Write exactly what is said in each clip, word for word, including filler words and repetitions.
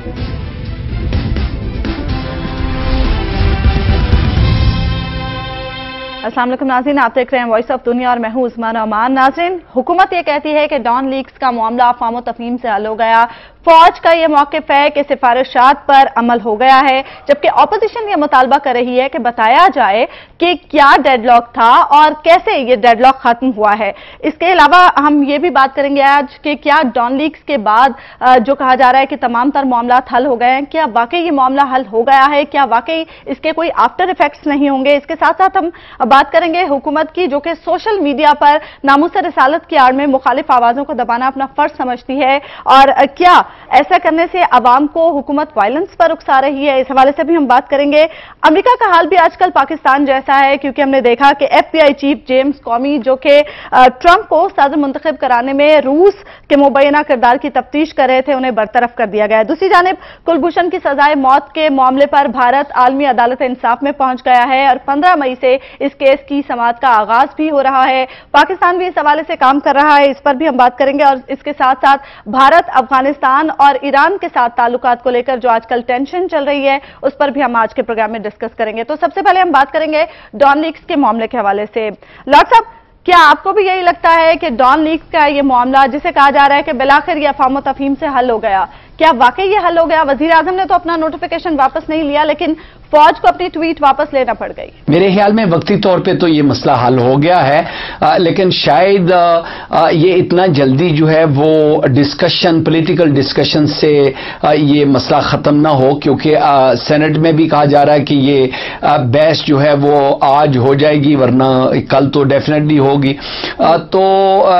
अस्सलाम वालेकुम नाज़रीन, आप देख रहे हैं वॉइस ऑफ दुनिया और मैं हूं उस्मान अमान। नाज़रीन, हुकूमत ये कहती है कि डॉन लीक्स का मामला अफ़वाह व तफ़हीम से हल हो गया। फौज का ये मौक़िफ़ है कि सिफारिशात पर अमल हो गया है, जबकि अपोजिशन ये मुतालबा कर रही है कि बताया जाए कि क्या डेडलॉक था और कैसे ये डेडलॉक खत्म हुआ है। इसके अलावा हम ये भी बात करेंगे आज कि क्या डॉन लीक्स के बाद जो कहा जा रहा है कि तमाम तर मामला हल हो गए हैं, क्या वाकई ये मामला हल हो गया है, क्या वाकई इसके कोई आफ्टर इफेक्ट्स नहीं होंगे। इसके साथ साथ हम बात करेंगे हुकूमत की, जो कि सोशल मीडिया पर नामूस रिसालत की आड़ में मुखालिफ आवाजों को दबाना अपना फर्ज समझती है और क्या ऐसा करने से अवाम को हुकूमत वायलेंस पर उकसा रही है। इस हवाले से भी हम बात करेंगे। अमेरिका का हाल भी आजकल पाकिस्तान जैसा है, क्योंकि हमने देखा कि एफबीआई चीफ जेम्स कॉमी, जो कि ट्रंप को सदर मुंतखब कराने में रूस के मुबैना किरदार की तफ्तीश कर रहे थे, उन्हें बरतरफ कर दिया गया है। दूसरी जानिब कुलभूषण की सजाए मौत के मामले पर भारत आलमी अदालत इंसाफ में पहुंच गया है और पंद्रह मई से इस केस की समाअत का आगाज भी हो रहा है। पाकिस्तान भी इस हवाले से काम कर रहा है, इस पर भी हम बात करेंगे। और इसके साथ साथ भारत, अफगानिस्तान और ईरान के साथ ताल्लुकात को लेकर जो आजकल टेंशन चल रही है, उस पर भी हम आज के प्रोग्राम में डिस्कस करेंगे। तो सबसे पहले हम बात करेंगे डॉन लीक्स के मामले के हवाले से। लॉर्ड साहब, क्या आपको भी यही लगता है कि डॉन लीक्स का ये मामला, जिसे कहा जा रहा है कि बिलाखिर ये अफ़वाह व तफ़हीम से हल हो गया, क्या वाकई ये हल हो गया? वजीर आजम ने तो अपना नोटिफिकेशन वापस नहीं लिया, लेकिन फौज को अपनी ट्वीट वापस लेना पड़ गई। मेरे ख्याल में वक्ती तौर पे तो ये मसला हल हो गया है, आ, लेकिन शायद आ, आ, ये इतना जल्दी जो है वो डिस्कशन, पॉलिटिकल डिस्कशन से आ, ये मसला ख़त्म ना हो, क्योंकि सेनेट में भी कहा जा रहा है कि ये आ, बहस जो है वो आज हो जाएगी, वरना कल तो डेफिनेटली होगी। आ, तो आ,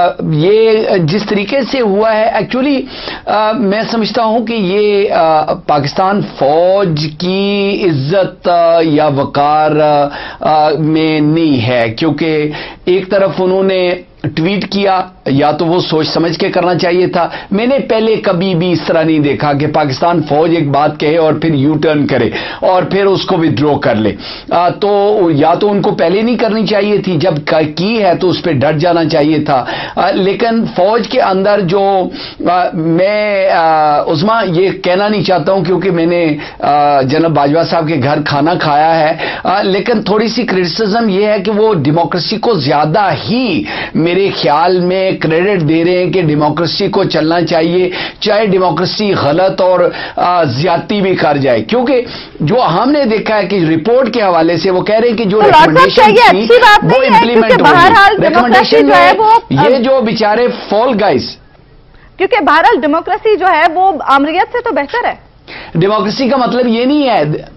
ये जिस तरीके से हुआ है, एक्चुअली मैं समझता हूं कि ये आ, पाकिस्तान फौज की इज्जत या वकार में नहीं है, क्योंकि एक तरफ उन्होंने ट्वीट किया, या तो वो सोच समझ के करना चाहिए था। मैंने पहले कभी भी इस तरह नहीं देखा कि पाकिस्तान फौज एक बात कहे और फिर यू टर्न करे और फिर उसको विड्रॉ कर ले। आ, तो या तो उनको पहले नहीं करनी चाहिए थी, जब की है तो उस पर डट जाना चाहिए था। आ, लेकिन फौज के अंदर जो आ, मैं आ, उस्मा ये कहना नहीं चाहता हूं, क्योंकि मैंने जनाब बाजवा साहब के घर खाना खाया है, आ, लेकिन थोड़ी सी क्रिटिसिज्म ये है कि वो डेमोक्रेसी को ज्यादा ही मेरे ख्याल में क्रेडिट दे रहे हैं कि डेमोक्रेसी को चलना चाहिए, चाहे डेमोक्रेसी गलत और ज्यादती भी कर जाए। क्योंकि जो हमने देखा है कि रिपोर्ट के हवाले से वो कह रहे हैं कि जो रिकमेंडेशन थी वो इंप्लीमेंट होगी। रिकमेंडेशन में ये जो बेचारे फॉल गाइस, क्योंकि बहरहाल डेमोक्रेसी जो है वो आमरीत से तो बेहतर है। डेमोक्रेसी का मतलब ये नहीं है,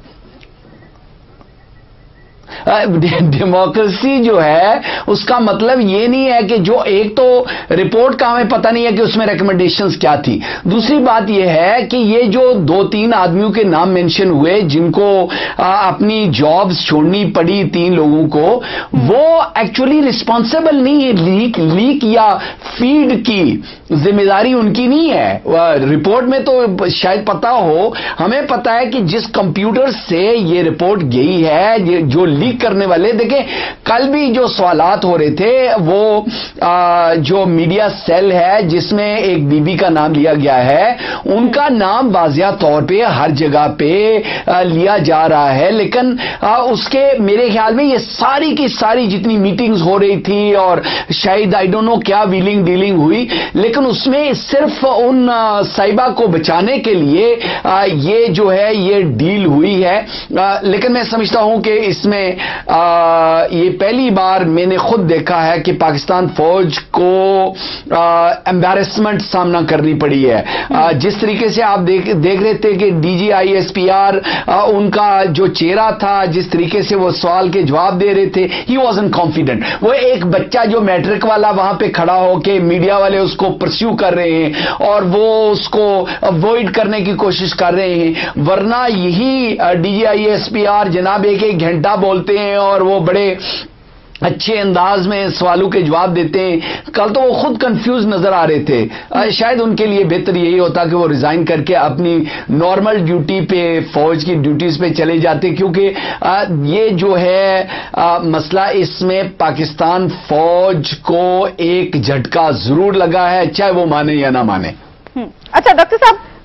डेमोक्रेसी जो है उसका मतलब ये नहीं है कि जो एक तो रिपोर्ट का हमें पता नहीं है कि उसमें रिकमेंडेशंस क्या थी। दूसरी बात यह है कि ये जो दो तीन आदमियों के नाम मेंशन हुए जिनको आ, अपनी जॉब्स छोड़नी पड़ी, तीन लोगों को, वो एक्चुअली रिस्पॉन्सिबल नहीं है। लीक लीक या फीड की जिम्मेदारी उनकी नहीं है। रिपोर्ट में तो शायद पता हो, हमें पता है कि जिस कंप्यूटर से ये रिपोर्ट गई है, जो लीक करने वाले, देखें कल भी जो सवालात हो रहे थे वो आ, जो मीडिया सेल है जिसमें एक बीबी का नाम लिया गया है, उनका नाम वाज़िया तौर पे हर जगह पे आ, लिया जा रहा है। लेकिन आ, उसके मेरे ख्याल में ये सारी की सारी जितनी मीटिंग्स हो रही थी और शायद आई डोंट नो क्या व्हीलिंग डीलिंग हुई, लेकिन उसमें सिर्फ उन साहिबा को बचाने के लिए आ, ये जो है ये डील हुई है। आ, लेकिन मैं समझता हूं कि इसमें आ, ये पहली बार मैंने खुद देखा है कि पाकिस्तान फौज को एम्बैरेसमेंट सामना करनी पड़ी है। आ, जिस तरीके से आप देख देख रहे थे कि डीजी आईएसपीआर उनका जो चेहरा था, जिस तरीके से वो सवाल के जवाब दे रहे थे, ही वाज़न्ट कॉन्फिडेंट। वो एक बच्चा जो मैट्रिक वाला वहां पे खड़ा हो के मीडिया वाले उसको परस्यू कर रहे हैं और वो उसको अवॉइड करने की कोशिश कर रहे हैं, वरना यही डीजी आईएसपीआर जनाब एक एक घंटा बोलते हैं और वो बड़े अच्छे अंदाज में सवालों के जवाब देते हैं। कल तो वो खुद कंफ्यूज नजर आ रहे थे। शायद उनके लिए बेहतर यही होता कि वो रिजाइन करके अपनी नॉर्मल ड्यूटी पे, फौज की ड्यूटीज पे चले जाते, क्योंकि ये जो है आ, मसला, इसमें पाकिस्तान फौज को एक झटका जरूर लगा है, चाहे वो माने या ना माने। अच्छा डॉक्टर साहब,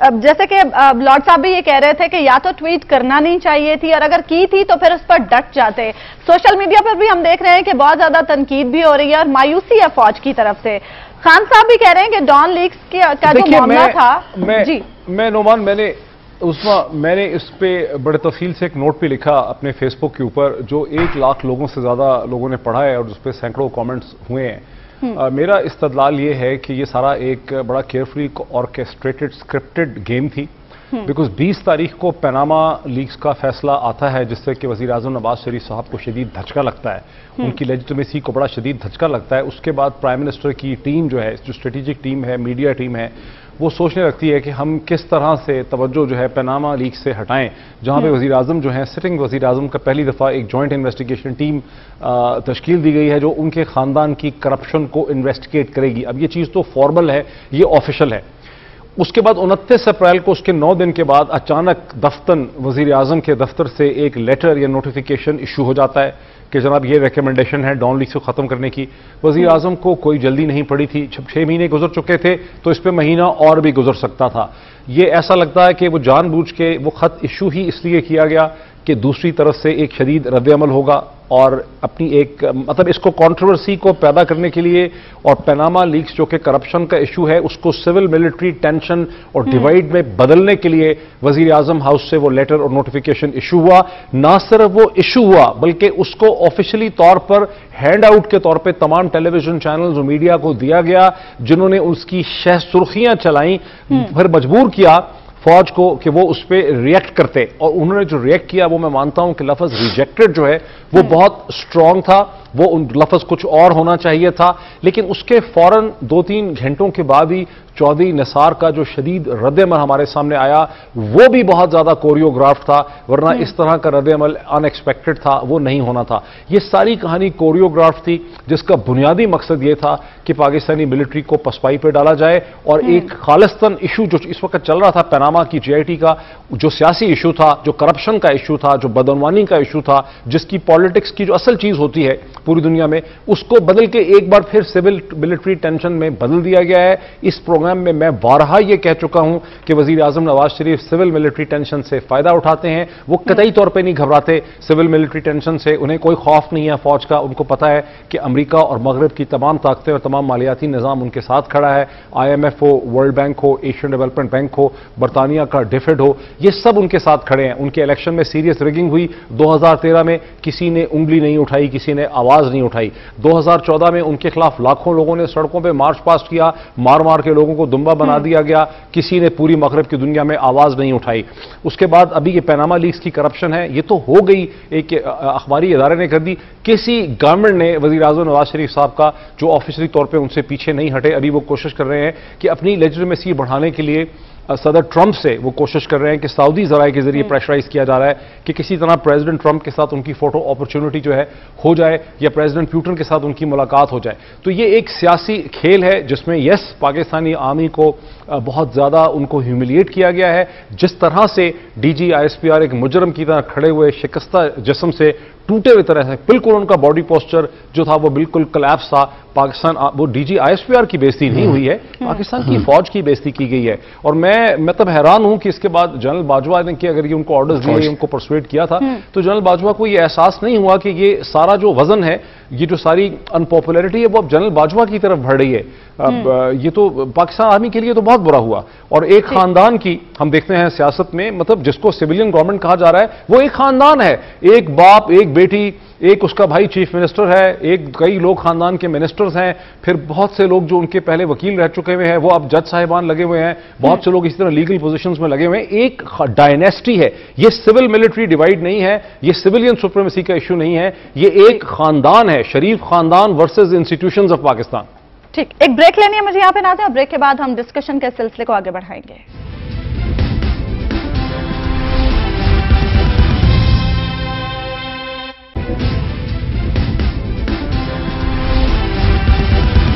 अब जैसे कि लॉर्ड साहब भी ये कह रहे थे कि या तो ट्वीट करना नहीं चाहिए थी, और अगर की थी तो फिर उस पर डट जाते। सोशल मीडिया पर भी हम देख रहे हैं कि बहुत ज्यादा तनकीद भी हो रही है और मायूसी है फौज की तरफ से। खान साहब भी कह रहे हैं कि डॉन लीक्स का जो मामला था, मैं, जी मैं नोमान मैंने उसमें मैंने इस पे बड़े तफसील से एक नोट पे लिखा अपने फेसबुक के ऊपर, जो एक लाख लोगों से ज्यादा लोगों ने पढ़ा है और उस पर सैकड़ों कमेंट्स हुए हैं। आ, मेरा इस्तदलाल ये है कि ये सारा एक बड़ा केयरफुली ऑर्केस्ट्रेटेड स्क्रिप्टेड गेम थी, बिकॉज बीस तारीख को पनामा लीक्स का फैसला आता है, जिससे कि वज़ीर आज़म नवाज शरीफ साहब को शदीद धचका लगता है, उनकी लेजिटिमेसी को बड़ा शदीद धचका लगता है। उसके बाद प्राइम मिनिस्टर की टीम जो है, जो स्ट्रेटेजिक टीम है, मीडिया टीम है, वो सोचने लगती है कि हम किस तरह से तवज्जो जो है पनामा लीक से हटाएं, जहां पे वज़ीर आज़म जो है, सिटिंग वज़ीर आज़म का पहली दफ़ा एक जॉइंट इन्वेस्टिगेशन टीम तश्कील दी गई है जो उनके ख़ानदान की करप्शन को इन्वेस्टिगेट करेगी। अब ये चीज़ तो फॉर्मल है, ये ऑफिशियल है। उसके बाद उनतीस अप्रैल को, उसके नौ दिन के बाद अचानक दफ्तन वज़ीर आज़म के दफ्तर से एक लेटर या नोटिफिकेशन इशू हो जाता है कि जनाब ये रिकमेंडेशन है डॉन लीक्स को ख़त्म करने की। वज़ीर आज़म को कोई जल्दी नहीं पड़ी थी, जब छः महीने गुजर चुके थे तो इस पर महीना और भी गुजर सकता था। ये ऐसा लगता है कि वो जानबूझ के वो ख़त इशू ही इसलिए किया गया कि दूसरी तरफ से एक शदीद रद्द-ए-अमल होगा और अपनी एक मतलब इसको कंट्रोवर्सी को पैदा करने के लिए, और पनामा लीक्स जो कि करप्शन का इशू है उसको सिविल मिलिट्री टेंशन और डिवाइड में बदलने के लिए वजीर आजम हाउस से वो लेटर और नोटिफिकेशन इशू हुआ। ना सिर्फ वो इशू हुआ बल्कि उसको ऑफिशियली तौर पर हैंड आउट के तौर पर तमाम टेलीविजन चैनल्स और मीडिया को दिया गया, जिन्होंने उसकी शह सुर्खियां चलाई, फिर मजबूर किया फौज को कि वो उस पर रिएक्ट करते। और उन्होंने जो रिएक्ट किया वो मैं मानता हूं कि लफ्ज रिजेक्टेड जो है वो बहुत स्ट्रांग था, वो उन लफ्ज कुछ और होना चाहिए था। लेकिन उसके फौरन दो तीन घंटों के बाद ही चौधरी निसार का जो शदीद रद्द-ए-अमल हमारे सामने आया वो भी बहुत ज्यादा कोरियोग्राफ था, वरना इस तरह का रद्द-ए-अमल अनएक्सपेक्टेड था, वो नहीं होना था। ये सारी कहानी कोरियोग्राफ थी जिसका बुनियादी मकसद ये था कि पाकिस्तानी मिलिट्री को पसपाई पे डाला जाए और एक खालिस्तान इशू जो इस वक्त चल रहा था पनामा की जीआईटी का, जो सियासी इशू था, जो करप्शन का इशू था, जो बदअनवानी का इशू था, जिसकी पॉलिटिक्स की जो असल चीज होती है पूरी दुनिया में, उसको बदल के एक बार फिर सिविल मिलिट्री टेंशन में बदल दिया गया है। इस प्रोग्राम में मैं बारहा यह कह चुका हूं कि वजीर आजम Nawaz Sharif civil military tension से फायदा उठाते हैं, वो कतई तौर पर नहीं घबराते सिविल मिलिट्री टेंशन से, उन्हें कोई खौफ नहीं है फौज का। उनको पता है कि अमेरिका और मगरब की तमाम ताकतें और तमाम मालियाती निजाम उनके साथ खड़ा है, आई एम एफ हो, वर्ल्ड बैंक हो, एशियन डेवलपमेंट बैंक हो, बरतानिया का डिफिड हो, ये सब उनके साथ खड़े हैं। उनके इलेक्शन में सीरियस रिगिंग हुई दो हजार तेरह में, किसी ने उंगली नहीं उठाई, किसी ने आवाज नहीं उठाई। दो हजार चौदह में उनके खिलाफ लाखों लोगों ने सड़कों पर मार्च पास्ट किया, मार मार के लोगों को दुम्बा बना दिया गया, किसी ने पूरी मगरब की दुनिया में आवाज नहीं उठाई। उसके बाद अभी ये पनामा लीक्स की करप्शन है, ये तो हो गई, एक अखबारी इदारे ने कर दी, किसी गवर्नमेंट ने वजीर आजम नवाज शरीफ साहब का जो ऑफिशियली तौर पर उनसे पीछे नहीं हटे, अभी वो कोशिश कर रहे हैं कि अपनी लेजिटिमेसी बढ़ाने के लिए सदर ट्रंप से वो कोशिश कर रहे हैं कि सऊदी जराए के जरिए प्रेशराइज किया जा रहा है कि किसी तरह प्रेसिडेंट ट्रंप के साथ उनकी फोटो अपॉर्चुनिटी जो है हो जाए या प्रेसिडेंट पुतिन के साथ उनकी मुलाकात हो जाए। तो ये एक सियासी खेल है जिसमें यस पाकिस्तानी आर्मी को बहुत ज्यादा उनको ह्यूमिलिएट किया गया है। जिस तरह से डीजी आईएसपीआर एक मुजरम की तरह खड़े हुए शिकस्ता जिस्म से टूटे हुए तरह से, बिल्कुल उनका बॉडी पोस्चर जो था वो बिल्कुल कोलैप्स था। पाकिस्तान वो डीजी आईएसपीआर की बेइज्जती नहीं हुई है, पाकिस्तान की फौज की बेइज्जती की गई है। और मैं मतलब हैरान हूं कि इसके बाद जनरल बाजवा ने कि अगर ये उनको ऑर्डर्स दिए, उनको परसुएड किया था, तो जनरल बाजवा को ये एहसास नहीं हुआ कि ये सारा जो वजन है, ये जो सारी अनपॉपुलैरिटी है वो अब जनरल बाजवा की तरफ बढ़ रही है। अब ये तो पाकिस्तान आर्मी के लिए तो बहुत बुरा हुआ। और एक खानदान की हम देखते हैं सियासत में, मतलब जिसको सिविलियन गवर्नमेंट कहा जा रहा है, वो एक खानदान है, एक बाप, एक बेटी, एक उसका भाई चीफ मिनिस्टर है, एक कई लोग खानदान के मिनिस्टर्स हैं, फिर बहुत से लोग जो उनके पहले वकील रह चुके हुए हैं वो अब जज साहिबान लगे हुए हैं, बहुत से लोग इसी तरह लीगल पोजीशंस में लगे हुए हैं। एक डायनेस्टी है, ये सिविल मिलिट्री डिवाइड नहीं है, ये सिविलियन सुप्रीमेसी का इशू नहीं है, ये एक खानदान है, शरीफ खानदान वर्सेस इंस्टीट्यूशंस ऑफ पाकिस्तान। ठीक, एक ब्रेक लेनी है मुझे यहाँ पे नाते हैं, ब्रेक के बाद हम डिस्कशन के सिलसिले को आगे बढ़ाएंगे।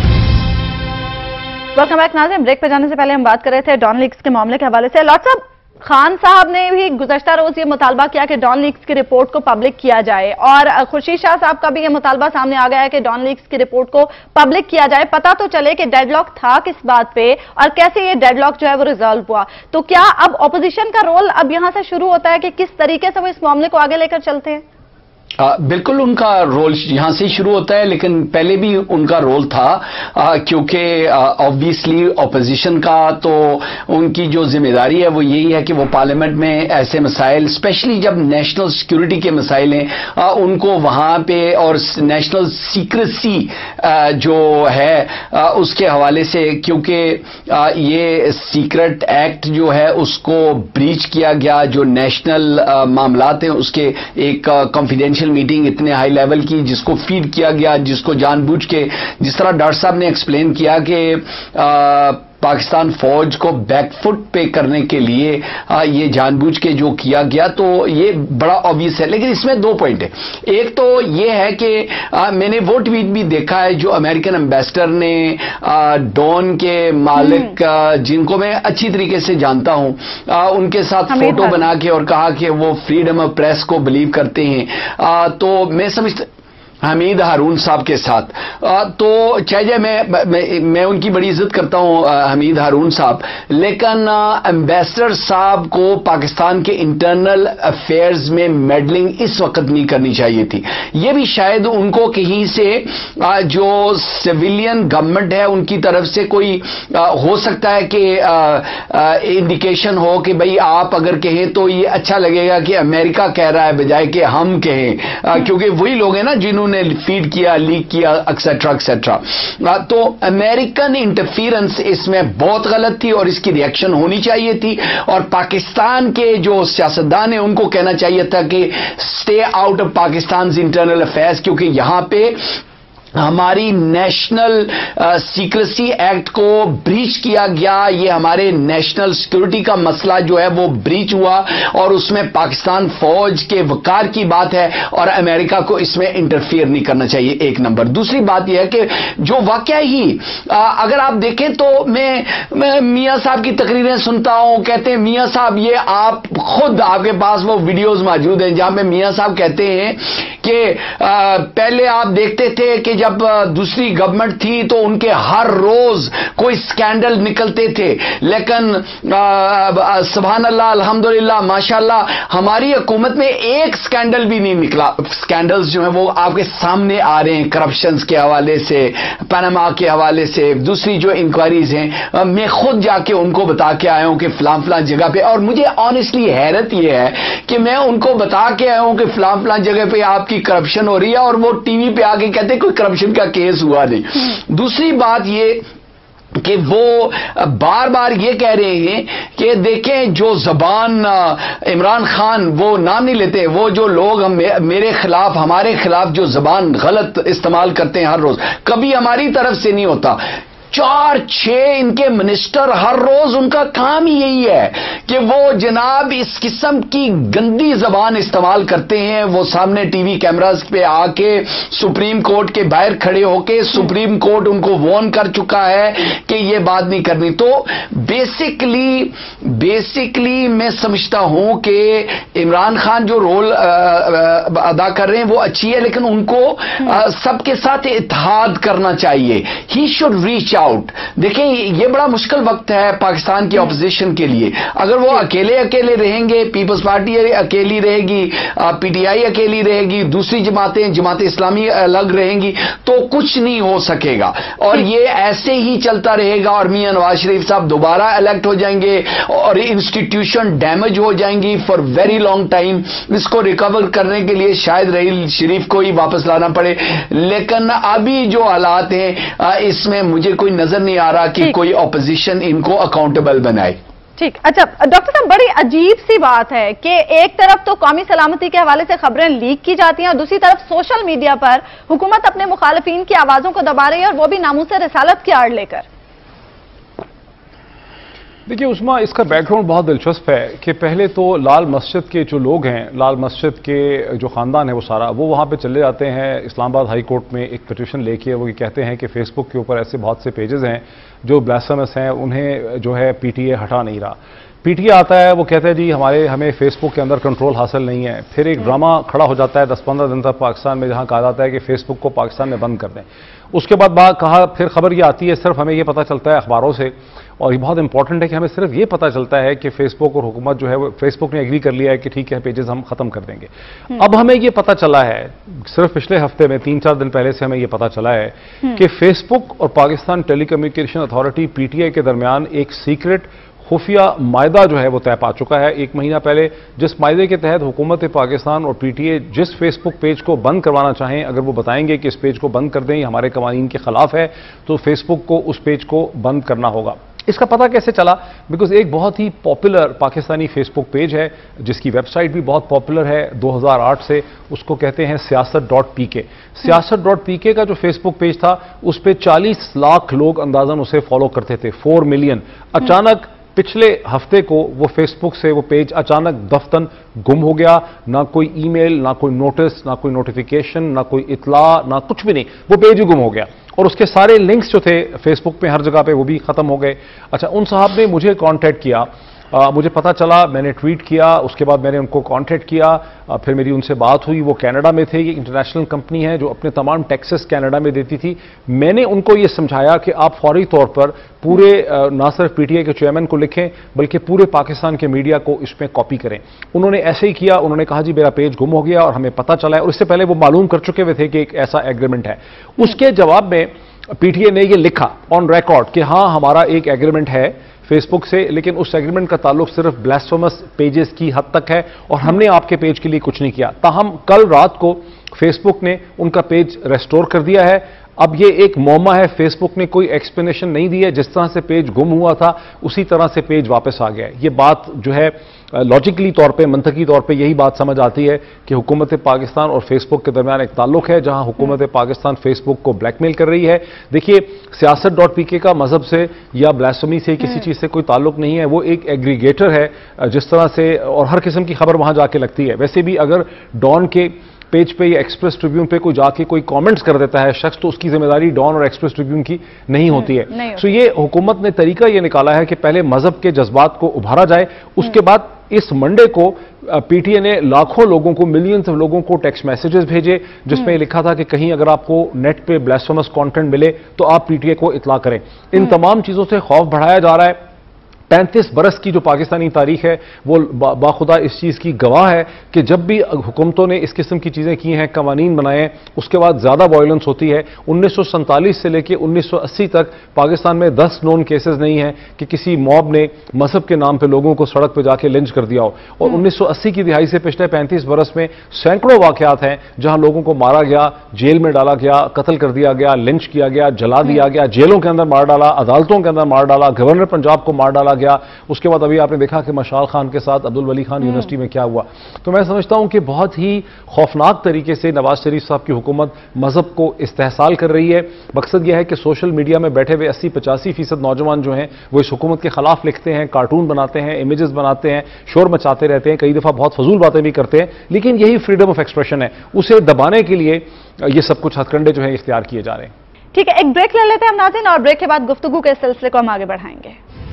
वेलकम बैक नाज़रीन। ब्रेक पे जाने से पहले हम बात कर रहे थे डॉन लीक्स के मामले के हवाले से। लॉर्ड साहब, خان صاحب نے بھی گزشتہ روز یہ مطالبہ کیا کہ ڈان لیکس کی رپورٹ کو پبلک کیا جائے، اور خورشید شاہ صاحب کا بھی یہ مطالبہ سامنے آ گیا ہے کہ ڈان لیکس کی رپورٹ کو پبلک کیا جائے، پتہ تو چلے کہ ڈیڈ لاک تھا کس بات پہ اور کیسے یہ ڈیڈ لاک جو ہے وہ ریزالو ہوا۔ تو کیا اب اپوزیشن کا رول اب یہاں سے شروع ہوتا ہے کہ کس طریقے سے وہ اس معاملے کو آگے لے کر چلتے ہیں؟ آ, بالکل ان کا رول یہاں سے شروع ہوتا ہے، لیکن پہلے بھی ان کا رول تھا، آ, کیونکہ آبویسلی اپوزیشن کا تو ان کی جو ذمہ داری ہے وہ یہی ہے کہ وہ پارلیمنٹ میں ایسے مسائل، اسپیشلی جب نیشنل سیکورٹی کے مسائل ہیں، آ, ان کو وہاں پہ اور نیشنل سیکریسی جو ہے آ, اس کے حوالے سے، کیونکہ آ, یہ سیکرٹ ایکٹ جو ہے اس کو بریچ کیا گیا، جو نیشنل معاملات ہیں اس کے ایک کانفیڈینشیل میٹنگ اتنے ہائی لیول کی جس کو فیڈ کیا گیا، جس کو جان بوجھ کے، جس طرح ڈاکٹر صاحب نے ایکسپلین کیا کہ آ, پاکستان فوج کو بیک فٹ پے کرنے کے لیے آ, یہ جان بوجھ کے جو کیا گیا، تو یہ بڑا آبویس ہے۔ لیکن اس میں دو پوائنٹ ہیں، ایک تو یہ ہے کہ آ, میں نے وہ ٹویٹ بھی دیکھا ہے جو امریکن امبیسڈر نے آ, ڈون کے مالک آ, جن کو میں اچھی طریقے سے جانتا ہوں، آ, ان کے ساتھ فوٹو بنا کے اور کہا کہ وہ فریڈم آف پریس کو بلیو کرتے ہیں، آ, تو میں سمجھتا حمید ہارون صاحب کے ساتھ، تو چاہے میں میں ان کی بڑی عزت کرتا ہوں حمید ہارون صاحب، لیکن ایمبیسڈر صاحب کو پاکستان کے انٹرنل افیئرز میں میڈلنگ اس وقت نہیں کرنی چاہیے تھی۔ یہ بھی شاید ان کو کہیں سے جو سویلین گورنمنٹ ہے ان کی طرف سے کوئی ہو سکتا ہے کہ انڈیکیشن ہو کہ بھئی آپ اگر کہیں تو یہ اچھا لگے گا کہ امریکہ کہہ رہا ہے بجائے کہ ہم کہیں، کیونکہ وہی لوگ ہیں نا جنہوں نے فیڈ کیا، لیک کیا، ایکسیٹرا ایکسیٹرا۔ تو امریکن انٹرفیئرنس اس میں بہت غلط تھی اور اس کی ریئیکشن ہونی چاہیے تھی، اور پاکستان کے جو سیاستدان ہیں ان کو کہنا چاہیے تھا کہ stay out of Pakistan's internal affairs, کیونکہ یہاں پہ ہماری نیشنل سیکریسی ایکٹ کو بریچ کیا گیا، یہ ہمارے نیشنل سیکورٹی کا مسئلہ جو ہے وہ بریچ ہوا، اور اس میں پاکستان فوج کے وقار کی بات ہے اور امریکہ کو اس میں انٹرفیئر نہیں کرنا چاہیے، ایک نمبر۔ دوسری بات یہ ہے کہ جو واقعہ ہی اگر آپ دیکھیں تو میں میاں صاحب کی تقریریں سنتا ہوں، کہتے ہیں میاں صاحب یہ آپ خود آپ کے پاس وہ ویڈیوز موجود ہیں جہاں پہ میاں صاحب کہتے ہیں کہ پہلے آپ دیکھتے تھے کہ جب دوسری گورنمنٹ تھی تو ان کے ہر روز کوئی سکینڈل نکلتے تھے، لیکن سبحان اللہ الحمدللہ ماشاءاللہ ہماری حکومت میں ایک سکینڈل بھی نہیں نکلا۔ سکینڈلز جو ہیں وہ آپ کے سامنے آ رہے ہیں، کرپشنز کے حوالے سے، پاناما کے حوالے سے، دوسری جو انکوائریز ہیں میں خود جا کے ان کو بتا کے آیا ہوں کہ فلاں فلاں جگہ پہ، اور مجھے آنیسٹلی حیرت یہ ہے کہ میں ان کو بتا کے آیا ہوں کہ فلاں فلاں جگہ پہ آپ کی کرپشن ہو رہی ہے، اور وہ ٹی وی پہ آ کے کہتے کوئی کرپشن کا کیس ہوا نہیں۔ دوسری بات یہ کہ وہ بار بار یہ کہہ رہے ہیں کہ دیکھیں جو زبان عمران خان وہ نام نہیں لیتے، وہ جو لوگ ہم میرے خلاف ہمارے خلاف جو زبان غلط استعمال کرتے ہیں ہر روز، کبھی ہماری طرف سے نہیں ہوتا۔ چار چھ ان کے منسٹر ہر روز ان کا کام ہی یہی ہے کہ وہ جناب اس قسم کی گندی زبان استعمال کرتے ہیں۔ وہ سامنے ٹی وی کیمراز پہ آ کے سپریم کورٹ کے باہر کھڑے ہو کے سپریم کورٹ ان کو وارن کر چکا ہے کہ یہ بات نہیں کرنی۔ تو بیسکلی بیسکلی میں سمجھتا ہوں کہ عمران خان جو رول ادا کر رہے ہیں وہ اچھی ہے، لیکن ان کو سب کے ساتھ اتحاد کرنا چاہیے۔ He should reach out. دیکھیں یہ بڑا مشکل وقت ہے پاکستان کی اپوزیشن کے لیے، اگر وہ اکیلے اکیلے رہیں گے، پیپلز پارٹی اکیلی رہے گی، پی ٹی آئی اکیلی رہے گی، دوسری جماعتیں جماعت اسلامی الگ رہیں گی، تو کچھ نہیں ہو سکے گا، اور یہ ایسے ہی چلتا رہے گا، اور میاں نواز شریف صاحب دوبارہ الیکٹ ہو جائیں گے اور انسٹیٹیوشن ڈیمیج ہو جائیں گی فار ویری لانگ ٹائم۔ اس کو ریکور کرنے کے لیے شاید رحیل شریف کو ہی واپس لانا پڑے، لیکن ابھی جو حالات ہیں اس میں مجھے کوئی نظر نہیں آ رہا کہ کوئی اپوزیشن ان کو اکاؤنٹیبل بنائے۔ ٹھیک، اچھا ڈاکٹر صاحب بڑی عجیب سی بات ہے کہ ایک طرف تو قومی سلامتی کے حوالے سے خبریں لیک کی جاتی ہیں اور دوسری طرف سوشل میڈیا پر حکومت اپنے مخالفین کی آوازوں کو دبا رہی ہے، اور وہ بھی ناموس رسالت کی آڑ لے کر۔ دیکھیے عثما، اس کا بیک گراؤنڈ بہت دلچسپ ہے کہ پہلے تو لال مسجد کے جو لوگ ہیں، لال مسجد کے جو خاندان ہے وہ سارا وہ وہاں پہ چلے جاتے ہیں اسلام آباد ہائی کورٹ میں ایک پٹیشن لے کے، وہ یہ کہتے ہیں کہ فیس بک کے اوپر ایسے بہت سے پیجز ہیں جو بلیسفیمس ہیں، انہیں جو ہے پی ٹی اے ہٹا نہیں رہا۔ پی ٹی آئی آتا ہے, وہ کہتا ہے جی ہمارے ہمیں فیس بک کے اندر کنٹرول حاصل نہیں ہے. پھر ایک ڈرامہ کھڑا ہو جاتا ہے دس پندرہ دن تک پاکستان میں, جہاں کہا جاتا ہے کہ فیس بک کو پاکستان میں بند کر دیں. اس کے بعد بات کہا پھر خبر یہ آتی ہے, صرف ہمیں یہ پتہ چلتا ہے اخباروں سے, اور یہ بہت امپورٹنٹ ہے کہ ہمیں صرف یہ پتہ چلتا ہے کہ فیس بک اور حکومت جو ہے وہ فیس بک نے ایگری کر لیا ہے کہ ٹھیک ہے پیجز ہم ختم کر دیں گے. اب ہمیں یہ پتہ چلا ہے صرف پچھلے ہفتے میں تین چار دن پہلے سے ہمیں یہ پتہ چلا ہے کہ فیس بک اور Pakistan telecommunication authority P T I کے درمیان ایک سیکرٹ خفیہ معاہدہ جو ہے وہ طے پا چکا ہے ایک مہینہ پہلے, جس معاہدے کے تحت حکومت پاکستان اور پی ٹی آئی جس فیس بک پیج کو بند کروانا چاہیں, اگر وہ بتائیں گے کہ اس پیج کو بند کر دیں یہ ہمارے قوانین کے خلاف ہے, تو فیس بک کو اس پیج کو بند کرنا ہوگا. اس کا پتہ کیسے چلا؟ بیکاز ایک بہت ہی popular Pakistani Facebook page ہے جس کی ویب سائٹ بھی بہت پاپولر ہے دو ہزار آٹھ سے, اس کو کہتے ہیں سیاست ڈاٹ پی کے. سیاست ڈاٹ پی کے کا جو فیس بک پیج تھا اس پہ چالیس لاکھ لوگ اندازاً اسے فالو کرتے تھے, فور ملین. اچانک پچھلے ہفتے کو وہ فیس بک سے وہ پیج اچانک دفتن گم ہو گیا, نہ کوئی ای میل, نہ کوئی نوٹس, نہ کوئی نوٹیفیکیشن, نہ کوئی اطلاع, نہ کچھ بھی نہیں, وہ پیج ہی گم ہو گیا. اور اس کے سارے لنکس جو تھے فیس بک پہ ہر جگہ پہ وہ بھی ختم ہو گئے. اچھا, ان صاحب نے مجھے کانٹیکٹ کیا, آ, مجھے پتا چلا, میں نے ٹویٹ کیا, اس کے بعد میں نے ان کو کانٹیکٹ کیا, آ, پھر میری ان سے بات ہوئی. وہ کینیڈا میں تھے, یہ انٹرنیشنل کمپنی ہے جو اپنے تمام ٹیکسز کینیڈا میں دیتی تھی. میں نے ان کو یہ سمجھایا کہ آپ فوری طور پر پورے نہ صرف پی ٹی آئی کے چیئرمین کو لکھیں بلکہ پورے پاکستان کے میڈیا کو اس میں کاپی کریں. انہوں نے ایسے ہی کیا, انہوں نے کہا جی میرا پیج گم ہو گیا اور ہمیں پتا چلا ہے, اور اس سے پہلے وہ معلوم کر چکے ہوئے تھے کہ ایک ایسا ایگریمنٹ ہے. اس کے جواب میں پی ٹی آئی نے یہ لکھا آن ریکارڈ کہ ہاں ہمارا ایک ایگریمنٹ ہے فیس بک سے, لیکن اس ایگریمنٹ کا تعلق صرف بلیسفیمس پیجز کی حد تک ہے اور ہم نے آپ کے پیج کے لیے کچھ نہیں کیا. تاہم کل رات کو فیس بک نے ان کا پیج ریسٹور کر دیا ہے. اب یہ ایک معمہ ہے, فیس بک نے کوئی ایکسپلینیشن نہیں دی ہے, جس طرح سے پیج گم ہوا تھا اسی طرح سے پیج واپس آ گیا ہے. یہ بات جو ہے لاجیکلی طور پہ, منطقی طور پہ یہی بات سمجھ آتی ہے کہ حکومت پاکستان اور فیس بک کے درمیان ایک تعلق ہے, جہاں حکومت پاکستان فیس بک کو بلیک میل کر رہی ہے. دیکھیے سیاست ڈاٹ پی کے کا مذہب سے یا بلاسفمی سے کسی چیز سے کوئی تعلق نہیں ہے, وہ ایک ایگریگیٹر ہے جس طرح سے, اور ہر قسم کی خبر وہاں جا کے لگتی ہے. ویسے بھی اگر ڈان کے پیج پہ یا ایکسپریس ٹریبیون پہ کوئی جا کے کوئی کامنٹس کر دیتا ہے شخص, تو اس کی ذمہ داری ڈان اور ایکسپریس ٹریبیون کی نہیں ہوتی ہے. سو یہ حکومت نے طریقہ یہ نکالا ہے کہ پہلے مذہب کے جذبات کو ابھارا جائے, اس کے بعد اس منڈے کو پی ٹی آئی نے لاکھوں لوگوں کو, ملینز آف لوگوں کو ٹیکسٹ میسیجز بھیجے جس میں لکھا تھا کہ کہیں اگر آپ کو نیٹ پہ بلیسفیمس کانٹینٹ ملے تو آپ پی ٹی آئی کو اطلاع کریں. ان تمام چیزوں سے خوف بڑھایا جا رہا ہے. پینتیس برس کی جو پاکستانی تاریخ ہے وہ باخدا اس چیز کی گواہ ہے کہ جب بھی حکومتوں نے اس قسم کی چیزیں کی ہیں, قوانین بنائے ہیں, اس کے بعد زیادہ وائلنس ہوتی ہے. انیس سو سینتالیس سے لے کے انیس سو اسی تک پاکستان میں دس نون کیسز نہیں ہیں کہ کسی موب نے مذہب کے نام پہ لوگوں کو سڑک پہ جا کے لنچ کر دیا ہو. اور انیس سو اسی کی دہائی سے پچھلے پینتیس برس میں سینکڑوں واقعات ہیں جہاں لوگوں کو مارا گیا, جیل میں ڈالا گیا, قتل کر دیا گیا, لنچ کیا گیا, جلا دیا گیا, جیلوں کے اندر مار ڈالا, عدالتوں کے اندر مار ڈالا, گورنر پنجاب کو مار ڈالا گیا. اس کے بعد ابھی آپ نے دیکھا کہ مشال خان کے ساتھ عبدالولی خان یونیورسٹی میں کیا ہوا. تو میں سمجھتا ہوں کہ بہت ہی خوفناک طریقے سے نواز شریف صاحب کی حکومت مذہب کو استحصال کر رہی ہے. مقصد یہ ہے کہ سوشل میڈیا میں بیٹھے ہوئے اسی پچاسی فیصد نوجوان جو ہیں وہ اس حکومت کے خلاف لکھتے ہیں, کارٹون بناتے ہیں, امیجز بناتے ہیں, شور مچاتے رہتے ہیں, کئی دفعہ بہت فضول باتیں بھی کرتے ہیں, لیکن یہی فریڈم آف ایکسپریشن ہے. اسے دبانے کے لیے یہ سب کچھ ہتھ کنڈے جو ہیں اختیار کیے جا رہے ہیں. ٹھیک ہے, ایک بریک لے لیتے ہیں ہم ناظرین, اور بریک کے بعد گفتگو کے سلسلے کو ہم آگے بڑھائیں گے.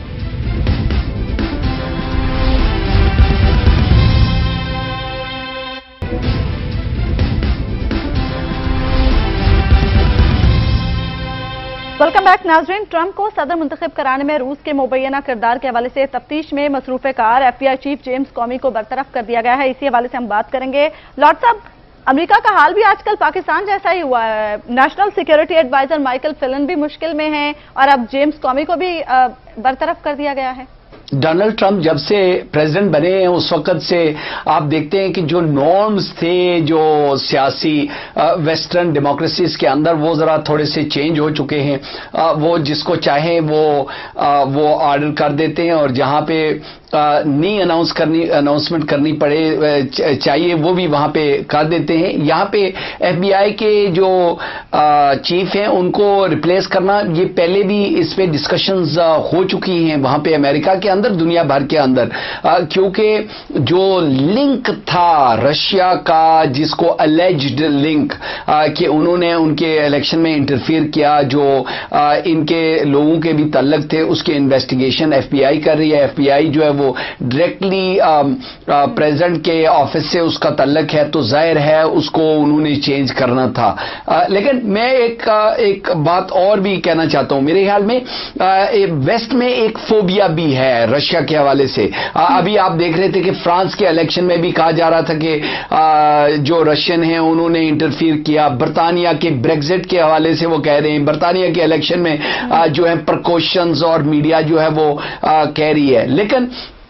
ویلکم بیک ناظرین. ٹرمپ کو صدر منتخب کرانے میں روس کے مبینہ کردار کے حوالے سے تفتیش میں مصروف کار F B I chief James Comey کو برطرف کر دیا گیا ہے. اسی حوالے سے ہم بات کریں گے. لارڈ صاحب, امریکہ کا حال بھی آج کل پاکستان جیسا ہی ہوا ہے. نیشنل سیکیورٹی ایڈوائزر مائیکل فلن بھی مشکل میں ہیں اور اب جیمز کومی کو بھی برطرف کر دیا گیا ہے. ڈونلڈ ٹرمپ جب سے پریزیڈنٹ بنے ہیں اس وقت سے آپ دیکھتے ہیں کہ جو نارمز تھے جو سیاسی ویسٹرن ڈیموکریسیز کے اندر وہ ذرا تھوڑے سے چینج ہو چکے ہیں. وہ جس کو چاہیں وہ وہ آرڈر کر دیتے ہیں, اور جہاں پہ نہیں اناؤنس کرنی اناؤنسمنٹ کرنی پڑے چاہیے وہ بھی وہاں پہ کر دیتے ہیں. یہاں پہ ایف بی آئی کے جو چیف ہیں ان کو ریپلیس کرنا, یہ پہلے بھی اس پہ ڈسکشنز ہو چکی ہیں وہاں پہ امریکہ کے اندر, دنیا بھر کے اندر, کیونکہ جو لنک تھا رشیا کا, جس کو الیجڈ لنک کہ انہوں نے ان کے الیکشن میں انٹرفیئر کیا, جو ان کے لوگوں کے بھی تعلق تھے, اس کے انویسٹیگیشن ایف بی آئی کر رہی ہے. ایف بی آئی جو ہے وہ جو ڈائریکٹلی پریزیڈنٹ کے آفس سے اس کا تعلق ہے تو ظاہر ہے اس کو انہوں نے چینج کرنا تھا. لیکن میں ایک ایک بات اور بھی کہنا چاہتا ہوں. میرے خیال میں ویسٹ میں ایک فوبیا بھی ہے رشیا کے حوالے سے. ابھی آپ دیکھ رہے تھے کہ فرانس کے الیکشن میں بھی کہا جا رہا تھا کہ جو رشین ہیں انہوں نے انٹرفیئر کیا. برطانیہ کے بریگزٹ کے حوالے سے وہ کہہ رہے ہیں برطانیہ کے الیکشن میں جو ہے پرکوشنز اور میڈیا جو ہے وہ کہہ رہی ہے. لیکن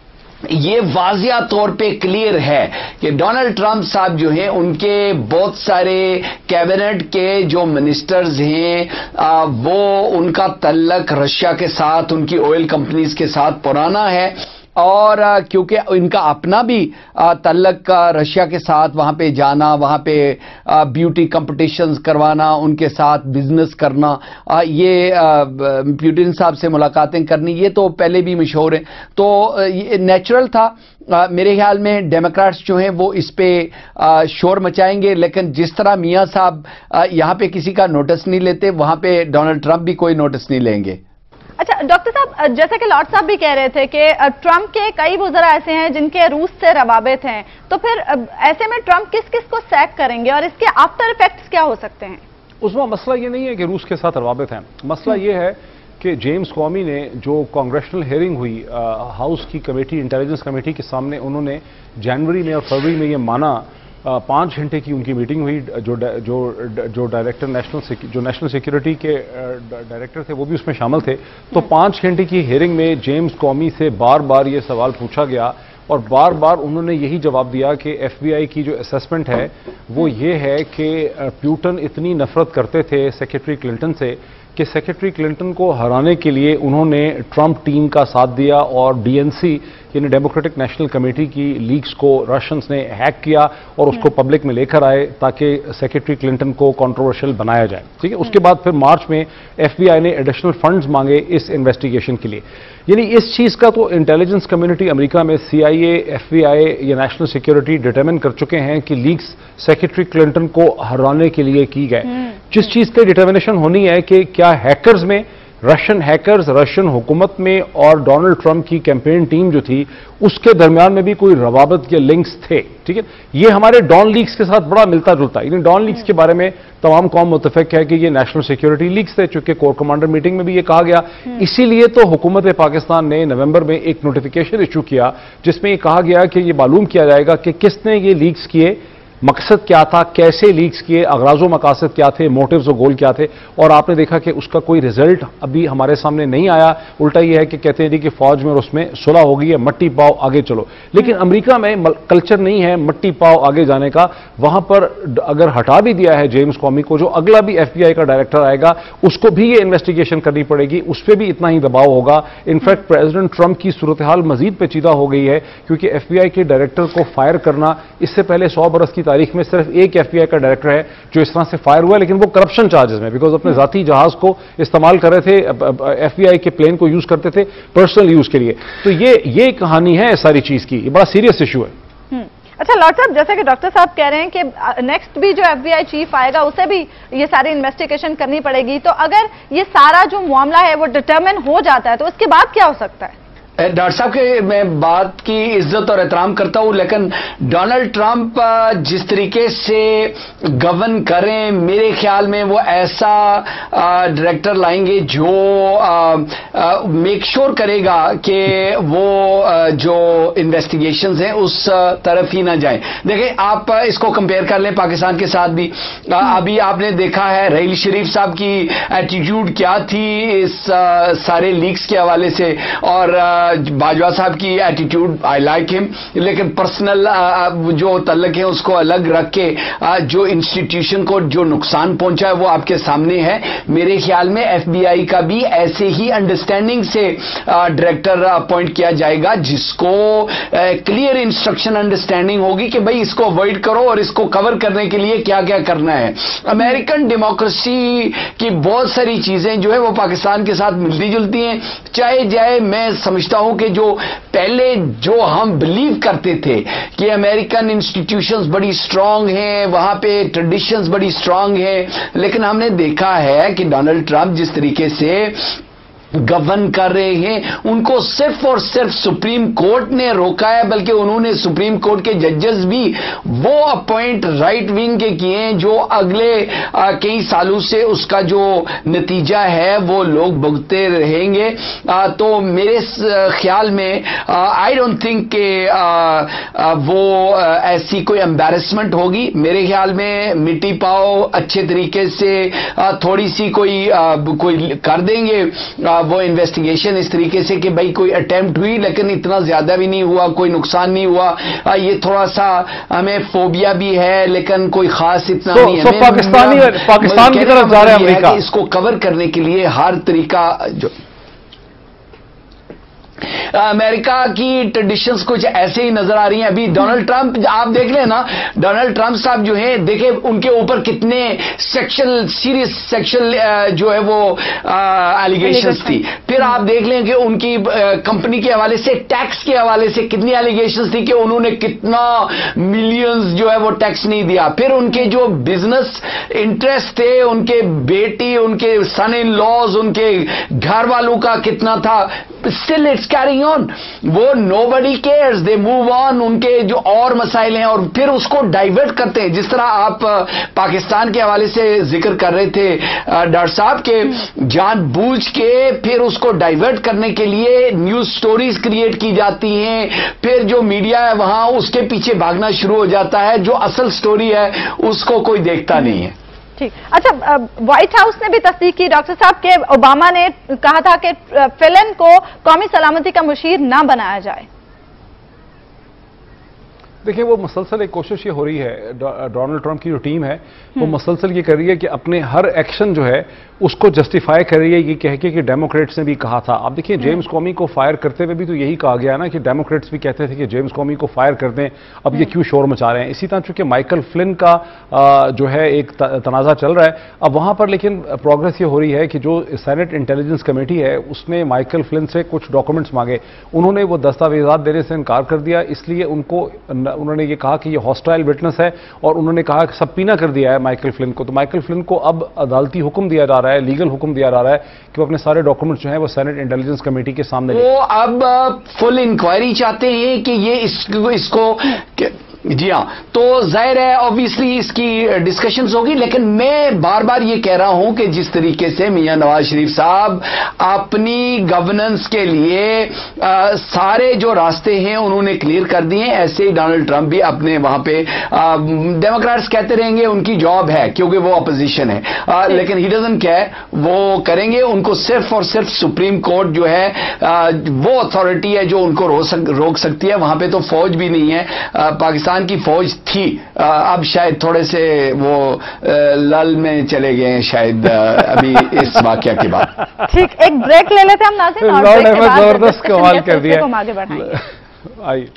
یہ واضح طور پہ کلیئر ہے کہ ڈونلڈ ٹرمپ صاحب جو ہیں ان کے بہت سارے کیبنٹ کے جو منسٹرز ہیں وہ ان کا تعلق رشیا کے ساتھ ان کی آئل کمپنیز کے ساتھ پرانا ہے. اور کیونکہ ان کا اپنا بھی تعلق رشیا کے ساتھ وہاں پہ جانا وہاں پہ بیوٹی کمپٹیشنز کروانا ان کے ساتھ بزنس کرنا یہ پیوٹن صاحب سے ملاقاتیں کرنی یہ تو پہلے بھی مشہور ہیں تو یہ نیچرل تھا. میرے خیال میں ڈیموکریٹس جو ہیں وہ اس پہ شور مچائیں گے لیکن جس طرح میاں صاحب یہاں پہ کسی کا نوٹس نہیں لیتے وہاں پہ ڈونلڈ ٹرمپ بھی کوئی نوٹس نہیں لیں گے. اچھا ڈاکٹر صاحب جیسا کہ لارڈ صاحب بھی کہہ رہے تھے کہ ٹرمپ کے کئی وزراء ایسے ہیں جن کے روس سے روابط ہیں تو پھر ایسے میں ٹرمپ کس کس کو سیک کریں گے اور اس کے آفٹر ایفیکٹس کیا ہو سکتے ہیں؟ اس میں مسئلہ یہ نہیں ہے کہ روس کے ساتھ روابط ہیں. مسئلہ یہ ہے کہ جیمز کومی نے جو کانگریشنل ہیئرنگ ہوئی ہاؤس کی کمیٹی انٹیلیجنس کمیٹی کے سامنے انہوں نے جنوری میں اور فروری میں یہ مانا پانچ گھنٹے کی ان کی میٹنگ ہوئی جو جو جو ڈائریکٹر نیشنل جو نیشنل سیکیورٹی کے ڈائریکٹر تھے وہ بھی اس میں شامل تھے. تو پانچ گھنٹے کی ہیئرنگ میں جیمز کومی سے بار بار یہ سوال پوچھا گیا اور بار بار انہوں نے یہی جواب دیا کہ ایف بی آئی کی جو اسیسمنٹ ہے وہ یہ ہے کہ پیوٹن اتنی نفرت کرتے تھے سیکریٹری کلنٹن سے کہ سیکریٹری کلنٹن کو ہرانے کے لیے انہوں نے ٹرمپ ٹیم کا ساتھ دیا اور ڈی این سی یعنی ڈیموکریٹک نیشنل کمیٹی کی لیکس کو رشینز نے ہیک کیا اور اس کو پبلک میں لے کر آئے تاکہ سیکریٹری کلنٹن کو کنٹروورشل بنایا جائے. ٹھیک ہے. اس کے بعد پھر مارچ میں ایف بی آئی نے ایڈیشنل فنڈز مانگے اس انویسٹیگیشن کے لیے. یعنی اس چیز کا تو انٹیلیجنس کمیونٹی امریکہ میں سی آئی اے ایف بی آئی یا نیشنل سیکیورٹی ڈٹرمن کر چکے ہیں کہ لیکس سیکریٹری کلنٹن کو ہرانے کے لیے کی گئے. جس چیز کی ڈٹرمنیشن ہونی ہے کہ کیا ہیکرز میں رشین ہیکرز رشین حکومت میں اور ڈونلڈ ٹرمپ کی کیمپین ٹیم جو تھی اس کے درمیان میں بھی کوئی روابط یا لنکس تھے. ٹھیک ہے. یہ ہمارے ڈان لیکس کے ساتھ بڑا ملتا جلتا ہے. یعنی ڈان لیکس کے بارے میں تمام قوم متفق ہے کہ یہ نیشنل سیکیورٹی لیکس تھے چونکہ کور کمانڈر میٹنگ میں بھی یہ کہا گیا. اسی لیے تو حکومت پاکستان نے نومبر میں ایک نوٹیفیکیشن ایشو کیا جس میں یہ کہا گیا کہ یہ معلوم کیا جائے گا کہ کس نے یہ لیکس کیے مقصد کیا تھا کیسے لیکس کیے اغراض و مقاصد کیا تھے موٹیوز و گول کیا تھے. اور آپ نے دیکھا کہ اس کا کوئی رزلٹ ابھی ہمارے سامنے نہیں آیا. الٹا یہ ہے کہ کہتے ہیں کہ فوج میں اور اس میں صلح ہو گئی ہے مٹی پاؤ آگے چلو. لیکن امریکہ میں کلچر نہیں ہے مٹی پاؤ آگے جانے کا. وہاں پر اگر ہٹا بھی دیا ہے جیمز کومی کو جو اگلا بھی ایف بی آئی کا ڈائریکٹر آئے گا اس کو بھی یہ انویسٹیگیشن کرنی پڑے گی اس پہ بھی اتنا ہی دباؤ ہوگا. انفیکٹ پریزیڈنٹ ٹرمپ کی صورتحال مزید پیچیدہ ہو گئی ہے کیونکہ ایف بی آئی کے ڈائریکٹر کو فائر کرنا اس سے پہلے سو برس کی تاریخ میں صرف ایک ایف بی آئی کا ڈائریکٹر ہے جو اس طرح سے فائر ہوا لیکن وہ کرپشن چارجز میں بیکاز اپنے ذاتی جہاز کو استعمال کر رہے تھے ایف بی آئی کے پلین کو یوز کرتے تھے پرسنل یوز کے لیے. تو یہ یہ کہانی ہے ساری چیز کی. یہ بڑا سیریس ایشو ہے. اچھا لارڈ صاحب جیسا کہ ڈاکٹر صاحب کہہ رہے ہیں کہ نیکسٹ بھی جو ایف بی آئی چیف آئے گا اسے بھی یہ ساری انویسٹیگیشن کرنی پڑے گی. تو اگر یہ سارا جو معاملہ ہے وہ ڈٹرمن ہو جاتا ہے تو اس کے بعد کیا ہو سکتا ہے؟ ڈاکٹر صاحب کے میں بات کی عزت اور احترام کرتا ہوں لیکن ڈونلڈ ٹرمپ جس طریقے سے گورن کریں میرے خیال میں وہ ایسا ڈائریکٹر لائیں گے جو میک شور کرے گا کہ وہ جو انویسٹیگیشنز ہیں اس طرف ہی نہ جائیں. دیکھیں آپ اس کو کمپیئر کر لیں پاکستان کے ساتھ بھی. ابھی آپ نے دیکھا ہے رحیل شریف صاحب کی ایٹیٹیوڈ کیا تھی اس سارے لیکس کے حوالے سے اور باجوہ صاحب کی ایٹیٹیوڈ آئی لائک ہم لیکن پرسنل جو تعلق ہے اس کو الگ رکھ کے جو انسٹیٹیوشن کو جو نقصان پہنچا ہے وہ آپ کے سامنے ہے. میرے خیال میں ایف بی آئی کا بھی ایسے ہی انڈرسٹینڈنگ سے ڈائریکٹر اپوائنٹ کیا جائے گا جس کو کلیئر انسٹرکشن انڈرسٹینڈنگ ہوگی کہ بھائی اس کو اوائڈ کرو اور اس کو کور کرنے کے لیے کیا کیا کرنا ہے. امریکن ڈیموکریسی کی بہت ساری چیزیں جو ہے وہ پاکستان کے ساتھ ملتی جلتی ہیں. چاہے جائے میں سمجھتا ہوں کہ جو پہلے جو ہم بلیو کرتے تھے کہ امریکن انسٹیٹیوشنز بڑی سٹرونگ ہیں وہاں پہ ٹریڈیشنز بڑی سٹرونگ ہیں لیکن ہم نے دیکھا ہے کہ ڈونلڈ ٹرمپ جس طریقے سے گورن کر رہے ہیں ان کو صرف اور صرف سپریم کورٹ نے روکا ہے، بلکہ انہوں نے سپریم کورٹ کے ججز بھی وہ اپوائنٹ رائٹ ونگ کے کیے ہیں جو اگلے آ, کئی سالوں سے اس کا جو نتیجہ ہے وہ لوگ بھگتے رہیں گے. آ, تو میرے خیال میں آئی ڈونٹ تھنک کہ آ, آ, وہ آ, ایسی کوئی امبیرسمنٹ ہوگی. میرے خیال میں مٹی پاؤ اچھے طریقے سے آ, تھوڑی سی کوئی آ, کوئی کر دیں گے آ, وہ انویسٹیگیشن اس طریقے سے کہ بھائی کوئی اٹیمپٹ ہوئی لیکن اتنا زیادہ بھی نہیں ہوا، کوئی نقصان نہیں ہوا. یہ تھوڑا سا ہمیں فوبیا بھی ہے لیکن کوئی خاص اتنا so, نہیں so ہے. پاکستانی پاکستان کی طرف جا رہا ہے امریکہ اس کو کور کرنے کے لیے ہر طریقہ. جو امریکہ کی ٹریڈیشنز کچھ ایسے ہی نظر آ رہی ہیں. ابھی ڈونلڈ ٹرمپ آپ دیکھ لیں نا، ڈونلڈ ٹرمپ صاحب جو ہیں دیکھیں ان کے اوپر کتنے سیکشل سیریس سیکشل جو ہے وہ ایلیگیشنز تھی. پھر آپ دیکھ لیں کہ ان کی کمپنی کے حوالے سے ٹیکس کے حوالے سے کتنی ایلیگیشنز تھی کہ انہوں نے کتنا ملینز جو ہے وہ ٹیکس نہیں دیا. پھر ان کے جو بزنس انٹرسٹ تھے، ان کے بیٹی، ان کے سن ان لاز، ان کے گھر والوں کا کتنا تھا. Still it's carrying on. وہ نو بڈی کیئرز، دے موو آن. ان کے جو اور مسائل ہیں اور پھر اس کو ڈائیورٹ کرتے ہیں. جس طرح آپ پاکستان کے حوالے سے ذکر کر رہے تھے ڈاکٹر صاحب کے جان بوجھ کے پھر اس کو ڈائیورٹ کرنے کے لیے نیوز سٹوریز کریٹ کی جاتی ہیں. پھر جو میڈیا ہے وہاں اس کے پیچھے بھاگنا شروع ہو جاتا ہے. جو اصل سٹوری ہے اس کو کوئی دیکھتا نہیں ہے. ٹھیک. اچھا، وائٹ ہاؤس نے بھی تصدیق کی ڈاکٹر صاحب کہ اوباما نے کہا تھا کہ فلن کو قومی سلامتی کا مشیر نہ بنایا جائے. دیکھیں وہ مسلسل ایک کوشش یہ ہو رہی ہے، ڈونلڈ ٹرمپ کی جو ٹیم ہے وہ مسلسل یہ کر رہی ہے کہ اپنے ہر ایکشن جو ہے اس کو جسٹیفائی کر رہی ہے یہ کہہ کے کہ ڈیموکریٹس نے بھی کہا تھا. اب دیکھیں جیمز کومی کو فائر کرتے ہوئے بھی تو یہی کہا گیا نا کہ ڈیموکریٹس بھی کہتے تھے کہ جیمز کومی کو فائر کر دیں، اب یہ کیوں شور مچا رہے ہیں. اسی طرح چونکہ مائیکل فلن کا جو ہے ایک تنازع چل رہا ہے اب وہاں پر، لیکن پروگرس یہ ہو رہی ہے کہ جو سینٹ انٹیلیجنس کمیٹی ہے اس نے مائیکل فلن سے کچھ ڈاکومنٹس مانگے. انہوں نے وہ دستاویزات دینے سے انکار کر دیا. اس لیے ان کو انہوں نے یہ کہا کہ یہ ہاسٹائل وٹنس ہے اور انہوں نے کہا کہ سب پینا کر دیا ہے مائیکل فلن کو. تو مائیکل فلن کو اب عدالتی حکم دیا جا رہا ہے، لیگل حکم دیا جا رہا ہے کہ وہ اپنے سارے ڈاکومنٹس جو ہیں وہ سینٹ انٹیلیجنس کمیٹی کے سامنے لیں. وہ اب فل انکوائری چاہتے ہیں کہ یہ اس کو جی ہاں. تو ظاہر ہے آبویسلی اس کی ڈسکشنز ہوگی، لیکن میں بار بار یہ کہہ رہا ہوں کہ جس طریقے سے میاں نواز شریف صاحب اپنی گورننس کے لیے آ, سارے جو راستے ہیں انہوں نے کلیئر کر دیے ہیں، ایسے ہی ڈونلڈ ٹرمپ بھی اپنے وہاں پہ ڈیموکریٹس کہتے رہیں گے ان کی جاب ہے کیونکہ وہ اپوزیشن ہے، آ, لیکن ہی ڈزنٹ کیئر، وہ کریں گے. ان کو صرف اور صرف سپریم کورٹ جو ہے آ, وہ اتھارٹی ہے جو ان کو روک سکتی ہے. وہاں پہ تو فوج بھی نہیں ہے. آ, پاکستان کی فوج تھی، اب شاید تھوڑے سے وہ لل میں چلے گئے ہیں شاید ابھی اس واقعہ کے بعد. ٹھیک، ایک بریک لے لیتے ہم ناظرین اور بریک کے بعد زبردست کمال کر دیا ہم آگے بڑھائیں گے. آئیے.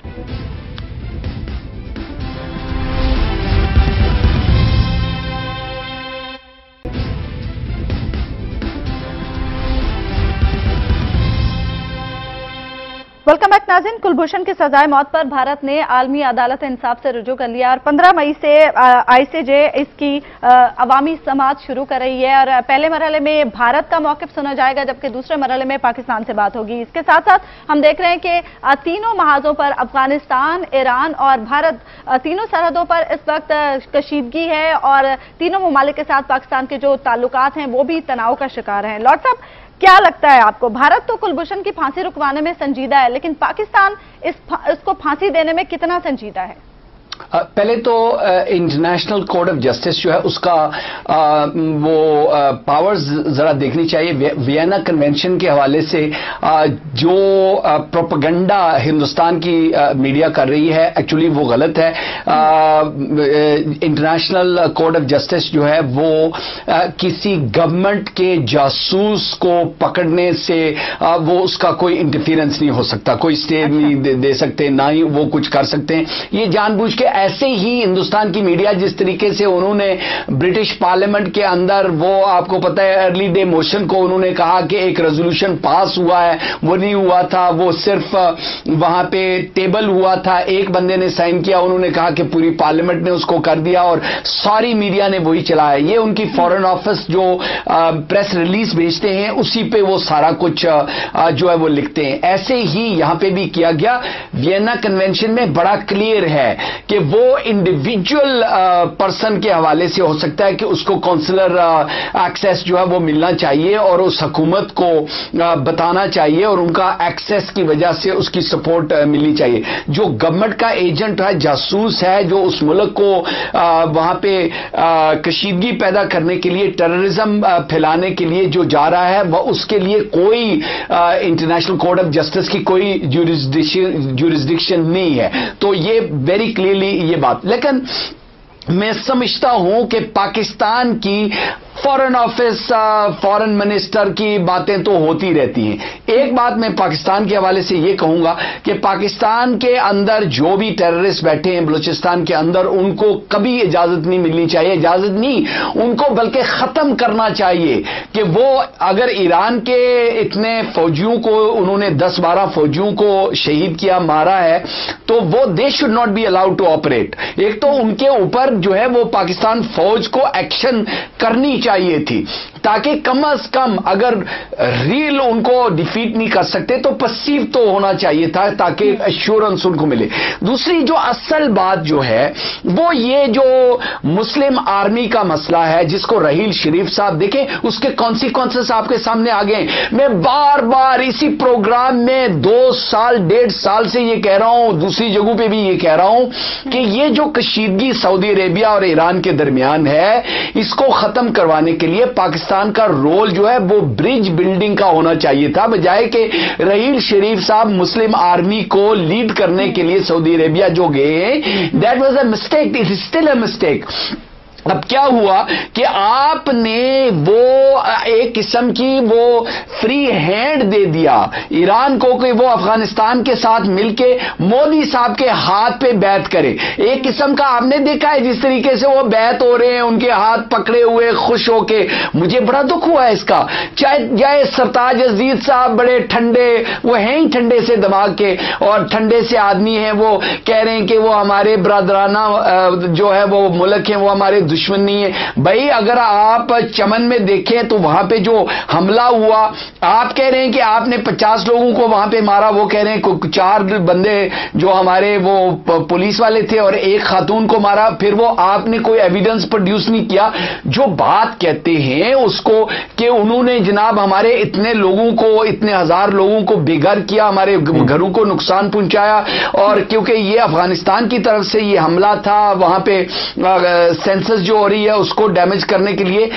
ویلکم بیک ناظرین. کلبھوشن کی سزائے موت پر بھارت نے عالمی عدالت انصاف سے رجوع کر لیا اور پندرہ مئی سے آئی سی جے اس کی عوامی سماعت شروع کر رہی ہے. اور پہلے مرحلے میں بھارت کا موقف سنا جائے گا جبکہ دوسرے مرحلے میں پاکستان سے بات ہوگی. اس کے ساتھ ساتھ ہم دیکھ رہے ہیں کہ تینوں محاذوں پر افغانستان، ایران اور بھارت تینوں سرحدوں پر اس وقت کشیدگی ہے اور تینوں ممالک کے ساتھ پاکستان کے جو تعلقات ہیں وہ بھی تناؤ کا شکار ہیں. لارڈ صاحب، کیا لگتا ہے آپ کو، بھارت تو کلبھوشن کی پھانسی رکوانے میں سنجیدہ ہے لیکن پاکستان اس اس کو پھانسی دینے میں کتنا سنجیدہ ہے؟ پہلے تو انٹرنیشنل کورٹ آف جسٹس جو ہے اس کا وہ پاورز ذرا دیکھنی چاہیے. وینا کنونشن کے حوالے سے جو پروپیگنڈا ہندوستان کی میڈیا کر رہی ہے ایکچولی وہ غلط ہے. انٹرنیشنل کورٹ آف جسٹس جو ہے وہ کسی گورنمنٹ کے جاسوس کو پکڑنے سے وہ اس کا کوئی انٹرفیرنس نہیں ہو سکتا، کوئی اسٹے نہیں دے سکتے، نہ ہی وہ کچھ کر سکتے ہیں. یہ جان بوجھ کے ایسے ہی ہندوستان کی میڈیا جس طریقے سے انہوں نے برٹش پارلیمنٹ کے اندر وہ آپ کو پتا ہے ارلی ڈے موشن کو انہوں نے کہا کہ ایک ریزولوشن پاس ہوا ہے، وہ نہیں ہوا تھا، وہ صرف وہاں پہ ٹیبل ہوا تھا، ایک بندے نے سائن کیا، انہوں نے کہا کہ پوری پارلیمنٹ نے اس کو کر دیا اور ساری میڈیا نے وہی چلایا. یہ ان کی فارن آفس جو پریس ریلیز بھیجتے ہیں اسی پہ وہ سارا کچھ جو ہے وہ لکھتے ہیں. ایسے ہی یہاں پہ بھی کیا گیا. وینا کنونشن میں بڑا کلیئر ہے کہ وہ انڈیویجول پرسن کے حوالے سے ہو سکتا ہے کہ اس کو کونسلر ایکسیس جو ہے وہ ملنا چاہیے اور اس حکومت کو بتانا چاہیے اور ان کا ایکسیس کی وجہ سے اس کی سپورٹ ملنی چاہیے. جو گورنمنٹ کا ایجنٹ ہے، جاسوس ہے، جو اس ملک کو وہاں پہ کشیدگی پیدا کرنے کے لیے، ٹیررزم پھیلانے کے لیے جو جا رہا ہے، وہ اس کے لیے کوئی انٹرنیشنل کورٹ آف جسٹس کی کوئی جورسڈکشن نہیں ہے. تو یہ ویری کلیئرلی یہ بات. لیکن میں سمجھتا ہوں کہ پاکستان کی فارن آفس فارن منسٹر کی باتیں تو ہوتی رہتی ہیں. ایک بات میں پاکستان کے حوالے سے یہ کہوں گا کہ پاکستان کے اندر جو بھی ٹیررسٹ بیٹھے ہیں بلوچستان کے اندر، ان کو کبھی اجازت نہیں ملنی چاہیے. اجازت نہیں، ان کو بلکہ ختم کرنا چاہیے کہ وہ اگر ایران کے اتنے فوجیوں کو انہوں نے دس بارہ فوجیوں کو شہید کیا، مارا ہے، تو وہ they should not be allowed to operate. ایک تو ان کے اوپر جو ہے وہ پاکستان فوج کو ایکشن کرنی چاہیے تھی تاکہ کم از کم اگر ریل ان کو ڈیفیٹ نہیں کر سکتے تو پسیو تو ہونا چاہیے تھا تاکہ ایشورنس ان کو ملے. دوسری جو اصل بات جو ہے وہ یہ جو مسلم آرمی کا مسئلہ ہے جس کو رحیل شریف صاحب، دیکھیں اس کے کانسیکوینسز آپ کے سامنے آ گئے. میں بار بار اسی پروگرام میں دو سال ڈیڑھ سال سے یہ کہہ رہا ہوں، دوسری جگہوں پہ بھی یہ کہہ رہا ہوں کہ یہ جو کشیدگی سعودی عربیہ اور ایران کے درمیان ہے، اس کو ختم کروانے کے لیے پاکستان کا رول جو ہے وہ برج بلڈنگ کا ہونا چاہیے تھا، بجائے کہ رحیل شریف صاحب مسلم آرمی کو لیڈ کرنے کے لیے سعودی عربیہ جو گئے. That was a mistake, it is still a mistake. اب کیا ہوا کہ آپ نے وہ ایک قسم کی وہ فری ہینڈ دے دیا ایران کو کہ وہ افغانستان کے ساتھ مل کے مودی صاحب کے ہاتھ پہ بیعت کرے. ایک قسم کا آپ نے دیکھا ہے جس طریقے سے وہ بیعت ہو رہے ہیں، ان کے ہاتھ پکڑے ہوئے خوش ہو کے. مجھے بڑا دکھ ہوا ہے اس کا. چاہے جائے سرتاج عزیز صاحب بڑے ٹھنڈے، وہ ہیں ہی ٹھنڈے سے دماغ کے اور ٹھنڈے سے آدمی ہیں، وہ کہہ رہے ہیں کہ وہ ہمارے برادرانہ جو ہے وہ ملک ہیں، وہ ہمارے دشمن نہیں ہے. بھائی اگر آپ چمن میں دیکھیں تو وہاں پہ جو حملہ ہوا، آپ کہہ رہے ہیں کہ آپ نے پچاس لوگوں کو وہاں پہ مارا، وہ کہہ رہے ہیں چار بندے جو ہمارے وہ پولیس والے تھے اور ایک خاتون کو مارا. پھر وہ آپ نے کوئی ایویڈنس پروڈیوس نہیں کیا. جو بات کہتے ہیں اس کو کہ انہوں نے جناب ہمارے اتنے لوگوں کو، اتنے ہزار لوگوں کو بے گھر کیا، ہمارے گھروں کو نقصان پہنچایا، اور کیونکہ یہ افغانستان کی طرف سے یہ حملہ تھا، وہاں پہ سینسس جو ہو رہی ہے اس کو ڈیمیج کرنے کے لیے.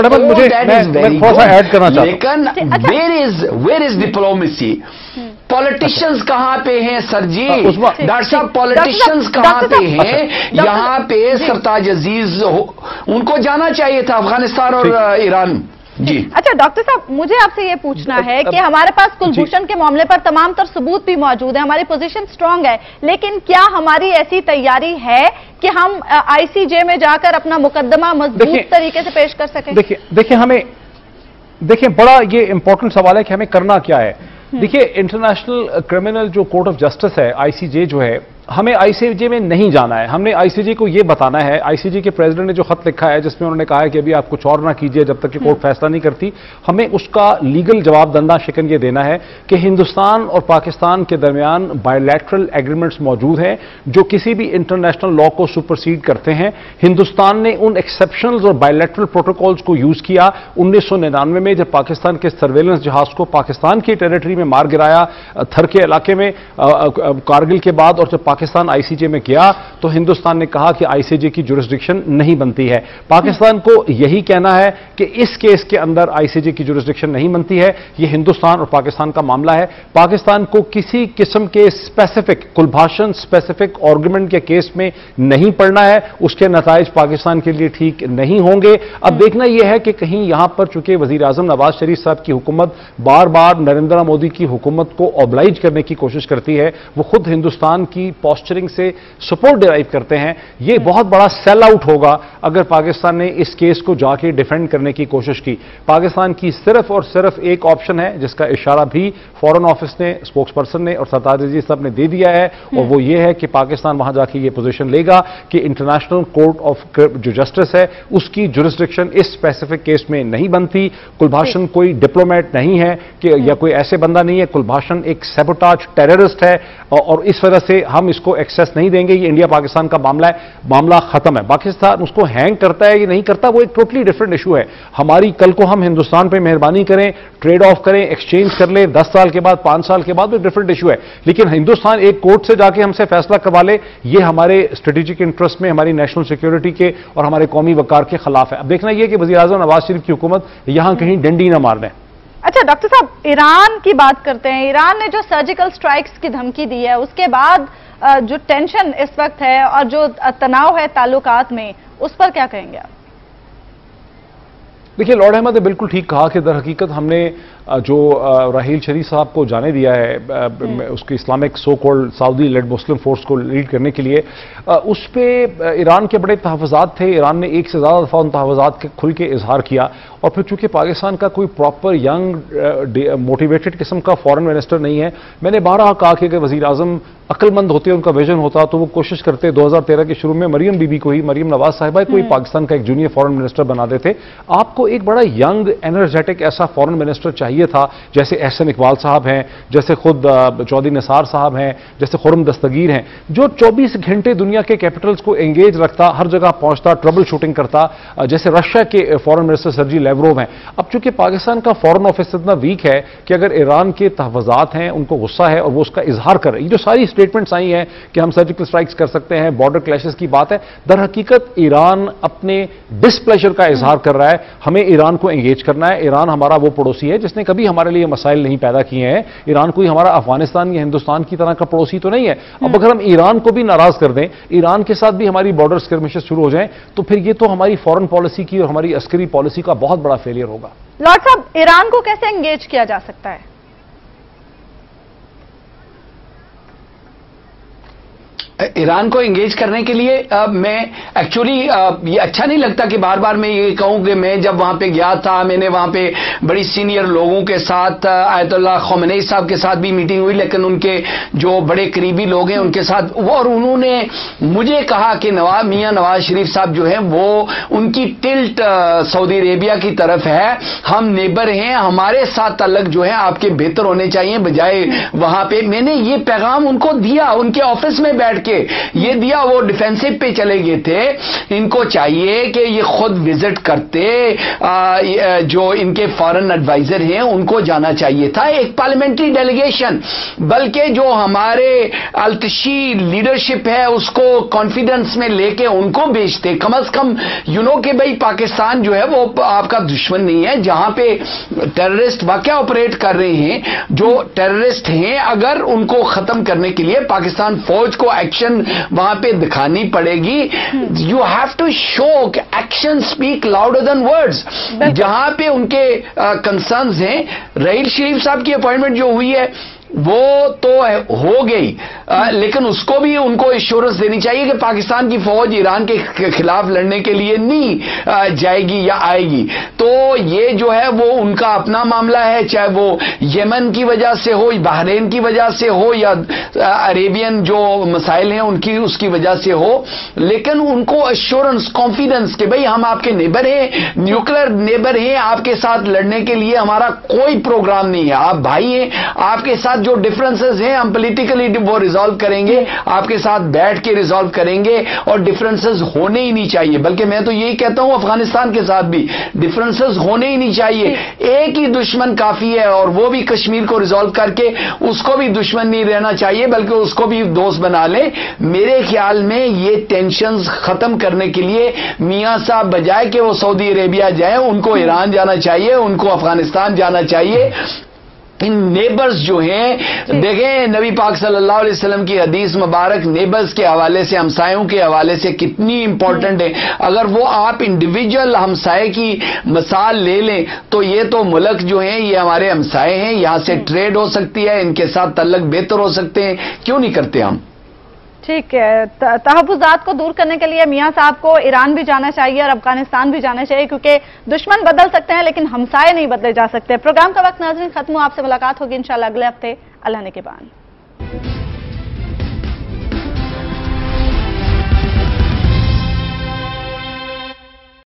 لیکن where is where is diplomacy? Politicians کہاں پہ ہیں سر جی؟ ڈاکٹر صاحب پالیٹیشنز کہاں پہ ہیں؟ یہاں پہ سرتاج عزیز ان کو جانا چاہیے تھا افغانستان اور ایران. جی اچھا ڈاکٹر صاحب، مجھے آپ سے یہ پوچھنا ہے کہ ہمارے پاس کلبھوشن کے معاملے پر تمام تر ثبوت بھی موجود ہیں، ہماری پوزیشن سٹرونگ ہے، لیکن کیا ہماری ایسی تیاری ہے کہ ہم آئی سی جے میں جا کر اپنا مقدمہ مضبوط طریقے سے پیش کر سکیں؟ دیکھیں دیکھیں ہمیں دیکھیں بڑا یہ امپورٹنٹ سوال ہے کہ ہمیں کرنا کیا ہے. دیکھیے انٹرنیشنل کرمنل جو کورٹ آف جسٹس ہے، آئی سی جے جو ہے، ہمیں آئی سی جے میں نہیں جانا ہے. ہم نے آئی سی جے کو یہ بتانا ہے، آئی سی جے کے پریزیڈنٹ نے جو خط لکھا ہے جس میں انہوں نے کہا ہے کہ ابھی آپ کچھ اور نہ کیجئے جب تک کہ کورٹ فیصلہ نہیں کرتی، ہمیں اس کا لیگل جواب دندہ شکن یہ دینا ہے کہ ہندوستان اور پاکستان کے درمیان بائیلیٹرل ایگریمنٹس موجود ہیں جو کسی بھی انٹرنیشنل لا کو سپرسیڈ کرتے ہیں. ہندوستان نے ان ایکسیپشنز اور بائیلیٹرل پروٹوکولز کو یوز کیا انیس سو ننانوے میں جب پاکستان کے سرویلنس جہاز کو پاکستان کی ٹیریٹری میں مار گرایا تھر کے علاقے میں کارگل کے بعد، اور جب پاکستان آئی سی جے میں گیا تو ہندوستان نے کہا کہ آئی سی جے کی جورسڈکشن نہیں بنتی ہے. پاکستان کو یہی کہنا ہے کہ اس کیس کے اندر آئی سی جے کی جورسڈکشن نہیں بنتی ہے. یہ ہندوستان اور پاکستان کا معاملہ ہے. پاکستان کو کسی قسم کے اسپیسیفک کلبھاشن اسپیسیفک آرگومنٹ کے کیس میں نہیں پڑنا ہے. اس کے نتائج پاکستان کے لیے ٹھیک نہیں ہوں گے. اب دیکھنا یہ ہے کہ کہیں یہاں پر چونکہ وزیر اعظم نواز شریف صاحب کی حکومت بار بار نریندر مودی کی حکومت کو اوبلائج کرنے کی کوشش کرتی ہے، وہ خود ہندوستان کی پوسچرنگ سے سپورٹ ڈرائیو کرتے ہیں. یہ بہت بڑا سیل آؤٹ ہوگا اگر پاکستان نے اس کیس کو جا کے ڈیفینڈ کرنے کی کوشش کی. پاکستان کی صرف اور صرف ایک آپشن ہے جس کا اشارہ بھی فورن آفس نے, اسپوکس پرسن نے اور سرتاج عزیز صاحب نے دے دیا ہے, اور وہ یہ ہے کہ پاکستان وہاں جا کے یہ پوزیشن لے گا کہ انٹرنیشنل کورٹ آف جو جسٹس ہے اس کی جورسڈکشن اس اسپیسیفک کیس میں نہیں بنتی. کلبھاشن کوئی ڈپلومیٹ نہیں ہے کہ یا کوئی ایسے بندہ نہیں ہے. کلبھاشن ایک سیبوٹاج ٹیررسٹ ہے اور اس وجہ سے ہم اس کو ایکسیس نہیں دیں گے. یہ انڈیا پاکستان کا معاملہ ہے, معاملہ ختم ہے. پاکستان اس کو ہینگ کرتا ہے یا نہیں کرتا وہ ایک ٹوٹلی ڈفرنٹ ایشو ہے. ہماری کل کو ہم ہندوستان پہ مہربانی کریں, ٹریڈ آف کریں, ایکسچینج کر لیں دس سال کے بعد, پانچ سال کے بعد, وہ ڈفرنٹ ایشو ہے. لیکن ہندوستان ایک کورٹ سے جا کے ہم سے فیصلہ کروا لے, یہ ہمارے اسٹریٹجک انٹرسٹ میں, ہماری نیشنل سیکورٹی کے اور ہمارے قومی وقار کے خلاف ہے. اب دیکھنا یہ کہ وزیر اعظم نواز شریف کی حکومت یہاں کہیں ڈنڈی نہ مار دیں. اچھا ڈاکٹر صاحب, ایران کی بات کرتے ہیں. ایران نے جو سرجیکل سٹرائکس کی دھمکی دی ہے, اس کے بعد جو ٹینشن اس وقت ہے اور جو تناؤ ہے تعلقات میں, اس پر کیا کہیں گے آپ؟ دیکھیے, لارڈ احمد نے بالکل ٹھیک کہا کہ در حقیقت ہم نے جو راحیل شریف صاحب کو جانے دیا ہے اس کی Islamic so called Saudi led Muslim force کو لیڈ کرنے کے لیے, اس پہ ایران کے بڑے تحفظات تھے. ایران نے ایک سے زیادہ دفعہ ان تحفظات کے کھل کے اظہار کیا, اور پھر چونکہ پاکستان کا کوئی پراپر ینگ موٹیویٹڈ قسم کا فارن منسٹر نہیں ہے. میں نے بارہا کہا کہ اگر وزیر اعظم عقل مند ہوتے, ان کا ویژن ہوتا, تو وہ کوشش کرتے دو ہزار تیرہ کے شروع میں مریم بی بی کو ہی, مریم نواز صاحبہ کو ہی پاکستان کا ایک جونیئر فارن منسٹر بنا دیتے. آپ کو ایک بڑا ینگ انرجیٹک ایسا فارن منسٹر چاہیے تھا, جیسے احسن اقبال صاحب ہیں, جیسے خود چودھری نثار صاحب ہیں, جیسے خرم دستگیر ہیں, جو چوبیس گھنٹے دنیا کے کیپٹلز کو انگیج رکھتا, ہر جگہ پہنچتا, ٹربل شوٹنگ کرتا, جیسے رشیا کے فارن منسٹر سرجی لیوروو ہیں. اب چونکہ پاکستان کا فارن آفس اتنا ویک ہے کہ اگر ایران کے تحفظات ہیں, ان کو غصہ ہے اور وہ اس کا اظہار کر رہے ہیں, یہ جو ساری اسٹیٹمنٹس آئی ہیں کہ ہم سرجیکل اسٹرائکس کر سکتے ہیں, بارڈر کلیشز کی بات ہے, در حقیقت ایران اپنے ڈسپلیجر کا اظہار کر رہا ہے. ہمیں ایران کو انگیج کرنا ہے. ایران ہمارا وہ پڑوسی ہے جس نے کبھی ہمارے لیے مسائل نہیں پیدا کیے ہیں. ایران کوئی ہمارا افغانستان یا ہندوستان کی طرح کا پڑوسی تو نہیں ہے. اب اگر ہم ایران کو بھی ناراض کر دیں, ایران کے ساتھ بھی ہماری بارڈر اسکرمشز شروع ہو جائیں, تو پھر یہ تو ہماری فورن پالیسی کی اور ہماری عسکری پالیسی کا بہت بڑا فیلئر ہوگا. لارڈ صاحب, ایران کو کیسے انگیج کیا جا سکتا ہے؟ ایران کو انگیج کرنے کے لیے میں ایکچولی یہ اچھا نہیں لگتا کہ بار بار میں یہ کہوں کہ میں جب وہاں پہ گیا تھا, میں نے وہاں پہ بڑی سینئر لوگوں کے ساتھ, آیت اللہ خامنئی صاحب کے ساتھ بھی میٹنگ ہوئی, لیکن ان کے جو بڑے قریبی لوگ ہیں ان کے ساتھ, وہ اور انہوں نے مجھے کہا کہ نواز میاں نواز شریف صاحب جو ہیں وہ ان کی ٹلٹ سعودی عربیہ کی طرف ہے. ہم نیبر ہیں, ہمارے ساتھ تعلق جو ہے آپ کے بہتر ہونے چاہیے بجائے وہاں پہ. میں نے یہ پیغام ان کو دیا, ان کے آفس میں بیٹھ کے یہ دیا. وہ ڈیفینسو پہ چلے گئے تھے. ان کو چاہیے کہ یہ خود وزٹ کرتے, جو ان کے فارن ایڈوائزر ہیں ان کو جانا چاہیے تھا, ایک پارلیمنٹری ڈیلیگیشن, بلکہ جو ہمارے التشی لیڈرشپ ہے اس کو کانفیڈنس میں لے کے ان کو بھیجتے. کم از کم یو نو کہ بھئی پاکستان جو ہے وہ آپ کا دشمن نہیں ہے. جہاں پہ ٹیررسٹ واقعہ آپریٹ کر رہے ہیں, جو ٹیررسٹ ہیں, اگر ان کو ختم کرنے کے لیے پاکستان فوج کو ایکشن وہاں پہ دکھانی پڑے گی. یو ہیو ٹو شو کہ action speak louder than words. جہاں پہ ان کے کنسرنز ہیں, راحیل شریف صاحب کی اپوائنٹمنٹ جو ہوئی ہے وہ تو ہو گئی, لیکن اس کو بھی ان کو ایشورنس دینی چاہیے کہ پاکستان کی فوج ایران کے خلاف لڑنے کے لیے نہیں جائے گی یا آئے گی. تو یہ جو ہے وہ ان کا اپنا معاملہ ہے, چاہے وہ یمن کی وجہ سے ہو, بحرین کی وجہ سے ہو, یا عربین جو مسائل ہیں ان کی اس کی وجہ سے ہو, لیکن ان کو ایشورنس, کانفیڈنس کہ بھئی ہم آپ کے نیبر ہیں, نیوکلیر نیبر ہیں, آپ کے ساتھ لڑنے کے لیے ہمارا کوئی پروگرام نہیں ہے, آپ بھائی ہیں, آپ کے ساتھ جو ڈفرنسز ہیں ہم پولیٹیکلی وہ ریزالو کریں گے, آپ کے ساتھ بیٹھ کے ریزالو کریں گے, اور ڈفرنسز ہونے ہی نہیں چاہیے. بلکہ میں تو یہی کہتا ہوں افغانستان کے ساتھ بھی ڈفرنسز ہونے ہی نہیں چاہیے. ایک ہی دشمن کافی ہے, اور وہ بھی کشمیر کو ریزالو کر کے اس کو بھی دشمن نہیں رہنا چاہیے, بلکہ اس کو بھی دوست بنا لیں. میرے خیال میں یہ ٹینشنز ختم کرنے کے لیے میاں صاحب بجائے کہ وہ سعودی عربیہ جائیں, ان کو ایران جانا چاہیے, ان کو افغانستان جانا چاہیے. ان نیبرز جو ہیں, دیکھیں نبی پاک صلی اللہ علیہ وسلم کی حدیث مبارک نیبرز کے حوالے سے, ہمسایوں کے حوالے سے کتنی امپورٹنٹ ہے. اگر وہ آپ انڈیویجول ہمسائے کی مثال لے لیں تو یہ تو ملک جو ہیں یہ ہمارے ہمسائے ہیں, یہاں سے ٹریڈ ہو سکتی ہے, ان کے ساتھ تعلق بہتر ہو سکتے ہیں, کیوں نہیں کرتے ہم؟ ٹھیک ہے، تحفظات کو دور کرنے کے لیے میاں صاحب کو ایران بھی جانا چاہیے اور افغانستان بھی جانا چاہیے، کیونکہ دشمن بدل سکتے ہیں لیکن ہمسائے نہیں بدلے جا سکتے۔ پروگرام کا وقت ناظرین ختم ہوا، آپ سے ملاقات ہوگی انشاءاللہ اگلے ہفتے اللہ نے کے بعد۔